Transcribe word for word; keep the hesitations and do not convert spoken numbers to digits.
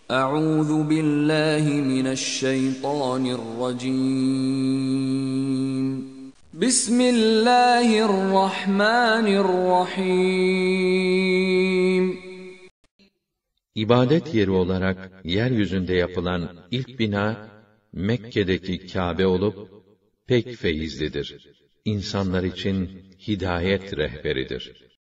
Euzu billahi mineşşeytanirracim. Bismillahirrahmanirrahim. İbadet yeri olarak yeryüzünde yapılan ilk bina Mekke'deki Kâbe olup pek feyizlidir. İnsanlar için hidayet rehberidir.